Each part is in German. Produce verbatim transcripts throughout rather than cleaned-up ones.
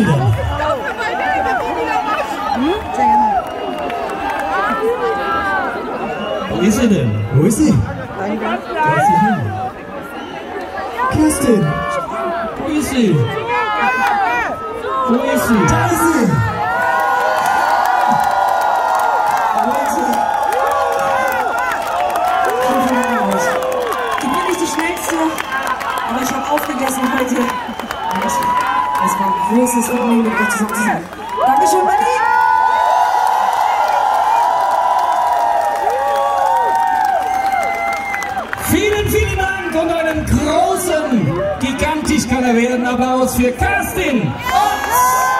sie denn? Wo ist sie denn? Wo ist sie? Wo ist sie hin? Kerstin! Wo ist sie? Wo ist sie? Da ist sie! Ich bin nicht die Schnellste, aber ich habe aufgegessen heute. Und es war ein großes Vergnügen, mit euch zusammen zu sein. Dankeschön, Manni! Vielen, vielen Dank und einen großen, gigantisch kann er werden Applaus für Kerstin Otz!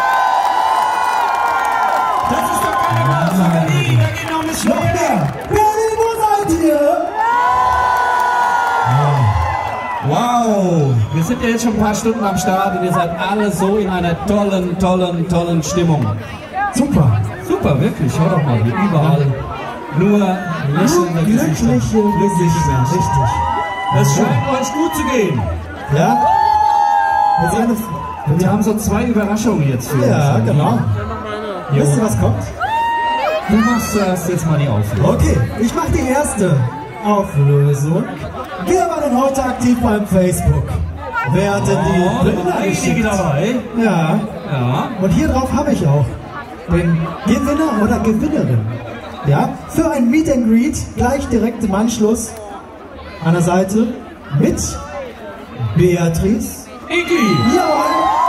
Das ist doch keine Aussage, nie, da geht noch ein bisschen Noch mehr. mehr! Berlin, wo seid ihr? Wow, wir sind ja jetzt schon ein paar Stunden am Start und ihr seid alle so in einer tollen, tollen, tollen Stimmung. Super! Super, wirklich, schau doch mal, wie überall nur lächelnde Gesichter. Glückliche Gesichter, richtig. Es scheint euch gut zu gehen. Ja? Jetzt eine, Und wir haben so zwei Überraschungen jetzt für ja, uns. genau. Jo. Wisst ihr, was kommt? Du machst zuerst jetzt mal die Auflösung. Okay, ich mache die erste Auflösung. Wer war denn heute aktiv beim Facebook? Wer hat denn die Oh, Bilder einige geschickt? dabei. Ja. Ja. Und hier drauf habe ich auch den Gewinner oder Gewinnerin. Ja, für ein Meet and Greet gleich direkt im Anschluss an der Seite mit Beatrice. Iggy. Jawohl.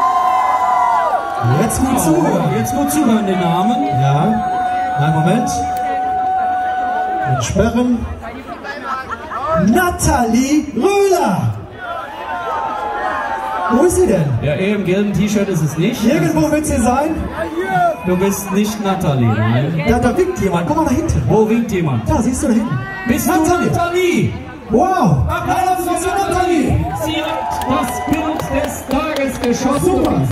Jetzt gut Oh, zuhören. jetzt gut zuhören, den Namen. Ja, einen Moment. Entsperren. Nathalie Röhler. Wo ist sie denn? Ja, eh im gelben T-Shirt ist es nicht. Irgendwo wird sie sein. Du bist nicht Nathalie, nein. Da, da winkt jemand. Guck mal da hinten. Wo winkt jemand? Da, siehst du da hinten. Bist Nathalie. du Nathalie? Wow. Applaus für Nathalie. Sie hat das Bild des Tages geschossen. Super.